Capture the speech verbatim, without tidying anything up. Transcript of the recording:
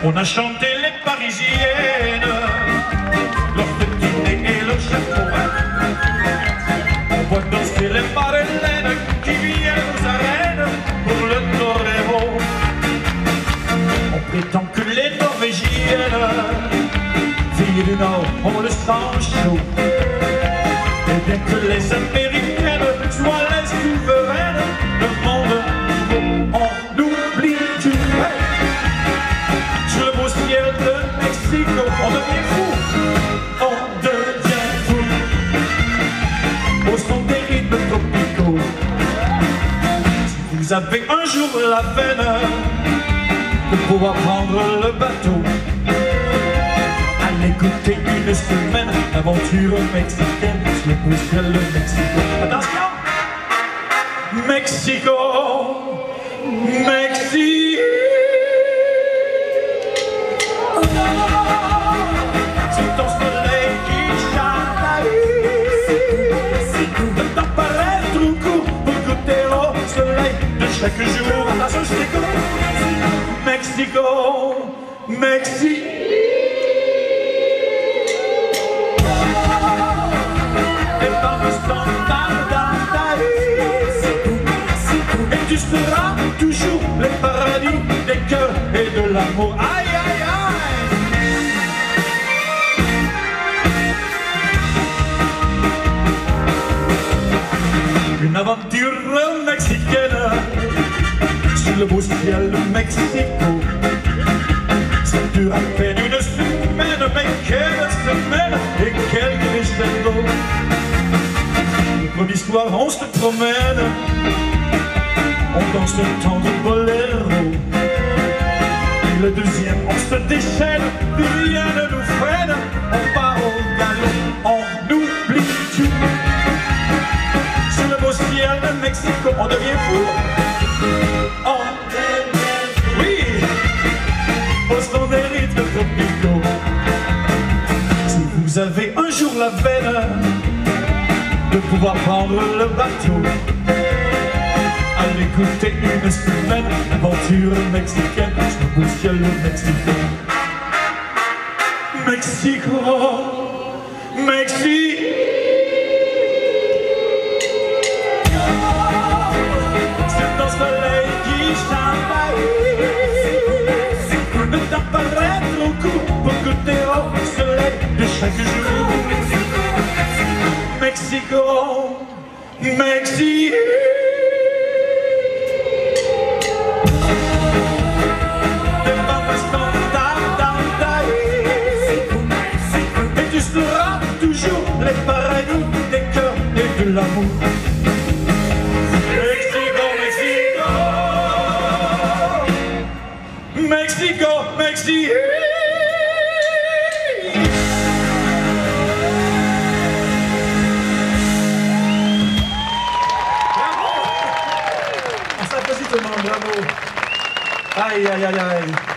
On a chanté les Parisiennes, leur petit nez et leur chapeau. On voit danser les Madeleines qui viennent aux arènes pour le torero. On prétend que les Norvégiennes, filles du Nord, ont le sang chaud. Et bien que les Américaines soient les souveraines, le monde on oublie tout. Hey! Sur le beau ciel de Mexico, on devient fou, on devient fou. Au son des rythmes tropicaux. Si vous avez un jour la peine de pouvoir prendre le bateau, allez goûter une semaine d'aventure mexicaine sur le beau ciel de Mexico. Attention! Mexico, Mexico. C'est ton soleil qui chamaille. Le temps paraît trop court pour goûter au soleil de chaque jour. Attention, je t'écoute. Mexico, Mexico. Et par le standard et tu seras toujours le paradis des cœurs et de l'amour. Aïe, aïe, aïe. Une aventure mexicaine sur le beau ciel de Mexico. Ça dure à peine une semaine, mais quelle semaine et quel crescendo. Le premier soir on se promène, on danse le temps de boléro. Et le deuxième on se déchaîne, rien ne nous freine. On part au galop, on oublie tout. Sur le beau ciel de Mexico, on devient fou. On devient fou. Oui, au son des rythmes tropicaux. Si vous avez un jour la veine de pouvoir prendre le bateau, allez goûter une semaine d'aventure mexicaine sur le beau ciel mexicain. Mexico, Mexico. C'est ton soleil qui chamaille. Le temps paraît trop court pour goûter au soleil de chaque jour. Mexico, Mexico. Et tu seras toujours les paradis des cœurs et de l'amour. Mexico, Mexico, Mexico, Mexico. Bravo! On s'applaudit tout le monde, bravo! Aïe, aïe, aïe, aïe!